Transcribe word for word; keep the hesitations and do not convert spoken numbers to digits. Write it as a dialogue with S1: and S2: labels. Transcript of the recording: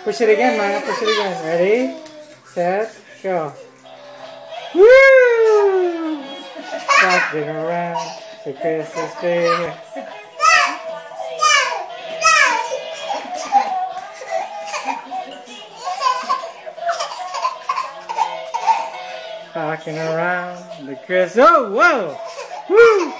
S1: Push it again, Maya. Push it again. Ready, set, go. Woo! Rocking around the Christmas tree. Rocking around the Christmas. Oh, whoa! Woo!